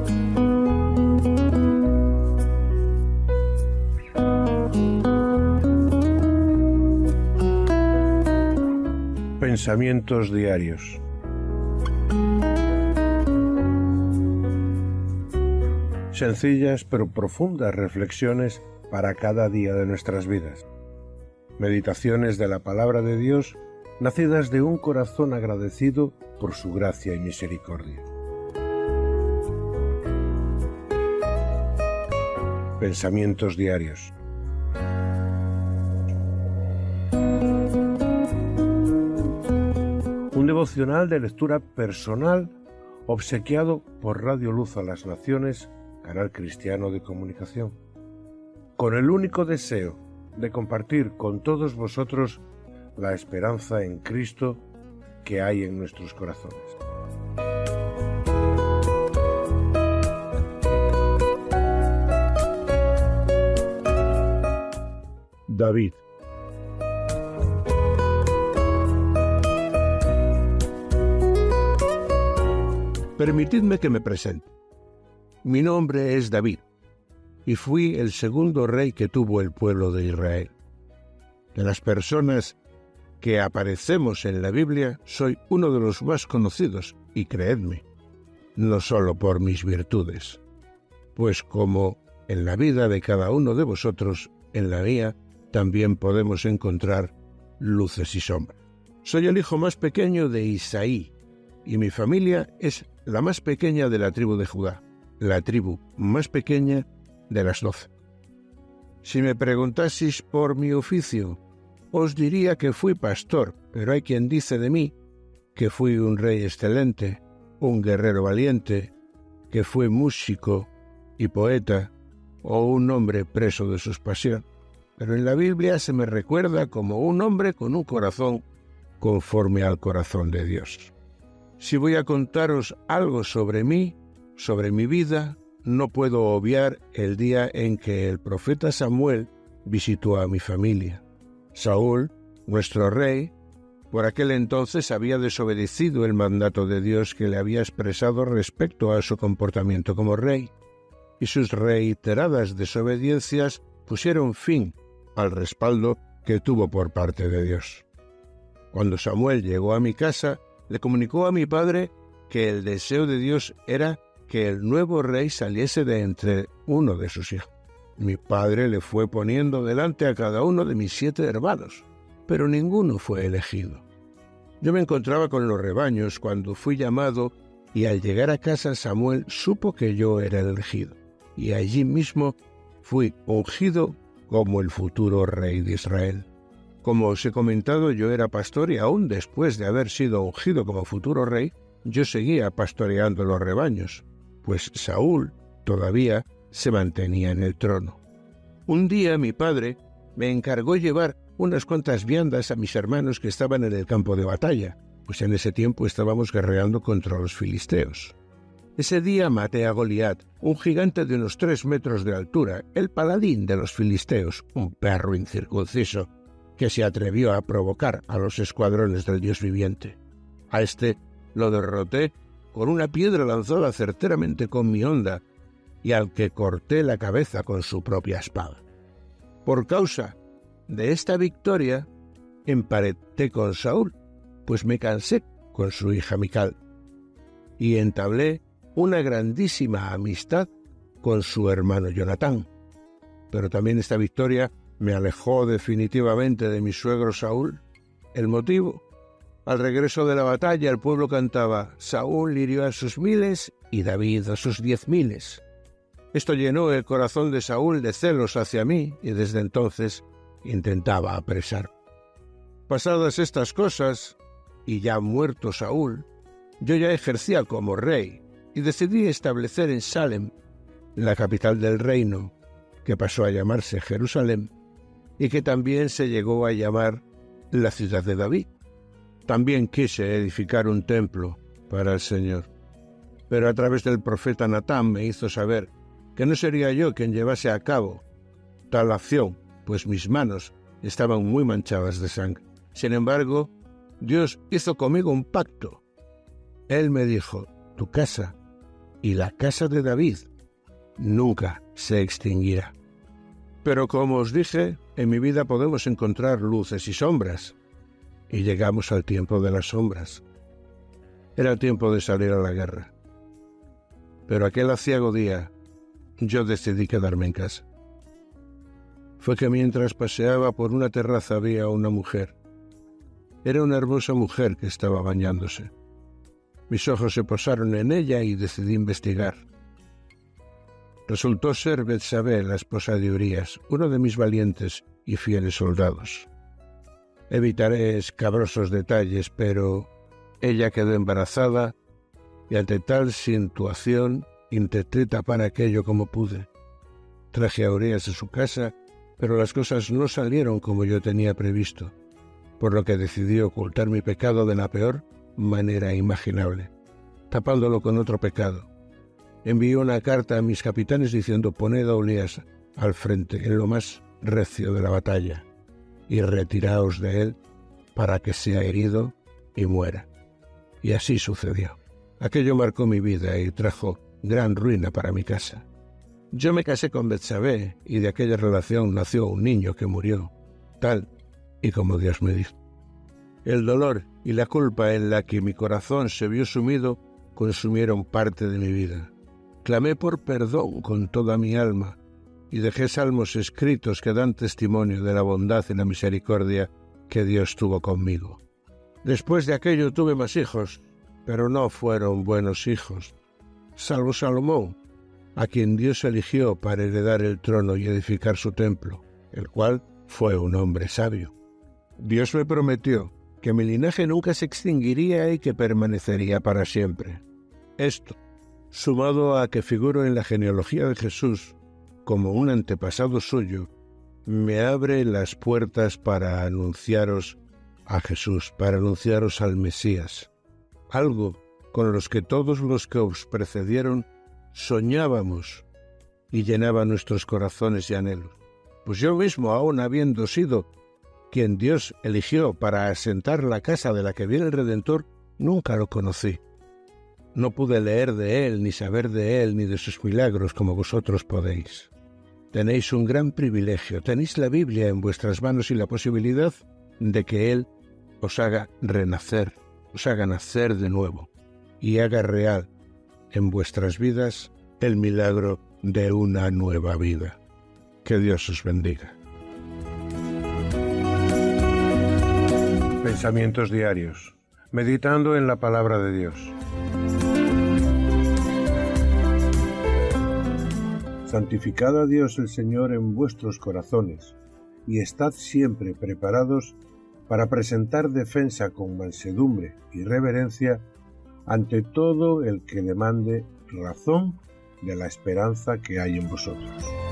Pensamientos diarios. Sencillas pero profundas reflexiones para cada día de nuestras vidas. Meditaciones de la palabra de Dios, nacidas de un corazón agradecido por su gracia y misericordia. Pensamientos diarios. Un devocional de lectura personal obsequiado por Radio Luz a las Naciones, canal cristiano de comunicación, con el único deseo de compartir con todos vosotros la esperanza en Cristo que hay en nuestros corazones. David. Permitidme que me presente. Mi nombre es David, y fui el segundo rey que tuvo el pueblo de Israel. De las personas que aparecemos en la Biblia, soy uno de los más conocidos, y creedme, no solo por mis virtudes, pues como en la vida de cada uno de vosotros, en la mía también podemos encontrar luces y sombras. Soy el hijo más pequeño de Isaí, y mi familia es la más pequeña de la tribu de Judá, la tribu más pequeña de las 12. Si me preguntaseis por mi oficio, os diría que fui pastor, pero hay quien dice de mí que fui un rey excelente, un guerrero valiente, que fui músico y poeta, o un hombre preso de sus pasiones. Pero en la Biblia se me recuerda como un hombre con un corazón conforme al corazón de Dios. Si voy a contaros algo sobre mí, sobre mi vida, no puedo obviar el día en que el profeta Samuel visitó a mi familia. Saúl, nuestro rey, por aquel entonces había desobedecido el mandato de Dios que le había expresado respecto a su comportamiento como rey, y sus reiteradas desobediencias pusieron fin al respaldo que tuvo por parte de Dios. Cuando Samuel llegó a mi casa, le comunicó a mi padre que el deseo de Dios era que el nuevo rey saliese de entre uno de sus hijos. Mi padre le fue poniendo delante a cada uno de mis 7 hermanos, pero ninguno fue elegido. Yo me encontraba con los rebaños cuando fui llamado, y al llegar a casa Samuel supo que yo era el elegido, y allí mismo fui ungido como el futuro rey de Israel. Como os he comentado, yo era pastor y aún después de haber sido ungido como futuro rey, yo seguía pastoreando los rebaños, pues Saúl todavía se mantenía en el trono. Un día mi padre me encargó llevar unas cuantas viandas a mis hermanos que estaban en el campo de batalla, pues en ese tiempo estábamos guerreando contra los filisteos. Ese día maté a Goliat, un gigante de unos 3 metros de altura, el paladín de los filisteos, un perro incircunciso, que se atrevió a provocar a los escuadrones del Dios viviente. A este lo derroté con una piedra lanzada certeramente con mi honda, y al que corté la cabeza con su propia espada. Por causa de esta victoria, emparenté con Saúl, pues me casé con su hija Mical, y entablé una grandísima amistad con su hermano Jonatán. Pero también esta victoria me alejó definitivamente de mi suegro Saúl. ¿El motivo? Al regreso de la batalla el pueblo cantaba: Saúl hirió a sus 1000 y David a sus 10.000. Esto llenó el corazón de Saúl de celos hacia mí, y desde entonces intentaba apresar. Pasadas estas cosas, y ya muerto Saúl, yo ya ejercía como rey, y decidí establecer en Salem, la capital del reino, que pasó a llamarse Jerusalén, y que también se llegó a llamar la ciudad de David. También quise edificar un templo para el Señor, pero a través del profeta Natán me hizo saber que no sería yo quien llevase a cabo tal acción, pues mis manos estaban muy manchadas de sangre. Sin embargo, Dios hizo conmigo un pacto. Él me dijo: tu casa y la casa de David nunca se extinguirá. Pero como os dije, en mi vida podemos encontrar luces y sombras, y llegamos al tiempo de las sombras. Era el tiempo de salir a la guerra. Pero aquel aciago día, yo decidí quedarme en casa. Fue que mientras paseaba por una terraza vi a una mujer. Era una hermosa mujer que estaba bañándose. Mis ojos se posaron en ella y decidí investigar. Resultó ser Betsabé, la esposa de Urías, uno de mis valientes y fieles soldados. Evitaré escabrosos detalles, pero ella quedó embarazada y ante tal situación intenté tapar aquello como pude. Traje a Urías a su casa, pero las cosas no salieron como yo tenía previsto, por lo que decidí ocultar mi pecado de la peor manera imaginable, tapándolo con otro pecado. Envié una carta a mis capitanes diciendo: poned a Urías al frente en lo más recio de la batalla y retiraos de él para que sea herido y muera. Y así sucedió. Aquello marcó mi vida y trajo gran ruina para mi casa. Yo me casé con Betsabé y de aquella relación nació un niño que murió, tal y como Dios me dijo. El dolor y la culpa en la que mi corazón se vio sumido consumieron parte de mi vida. Clamé por perdón con toda mi alma y dejé salmos escritos que dan testimonio de la bondad y la misericordia que Dios tuvo conmigo. Después de aquello tuve más hijos, pero no fueron buenos hijos, salvo Salomón, a quien Dios eligió para heredar el trono y edificar su templo, el cual fue un hombre sabio. Dios me prometió que mi linaje nunca se extinguiría y que permanecería para siempre. Esto, sumado a que figuro en la genealogía de Jesús como un antepasado suyo, me abre las puertas para anunciaros a Jesús, para anunciaros al Mesías, algo con los que todos los que os precedieron soñábamos y llenaba nuestros corazones y anhelos. Pues yo mismo, aun habiendo sido quien Dios eligió para asentar la casa de la que viene el Redentor, nunca lo conocí. No pude leer de él, ni saber de él, ni de sus milagros como vosotros podéis. Tenéis un gran privilegio, tenéis la Biblia en vuestras manos y la posibilidad de que Él os haga renacer, os haga nacer de nuevo y haga real en vuestras vidas el milagro de una nueva vida. Que Dios os bendiga. Pensamientos diarios, meditando en la palabra de Dios. Santificad a Dios el Señor en vuestros corazones, y estad siempre preparados para presentar defensa con mansedumbre y reverencia ante todo el que demande razón de la esperanza que hay en vosotros.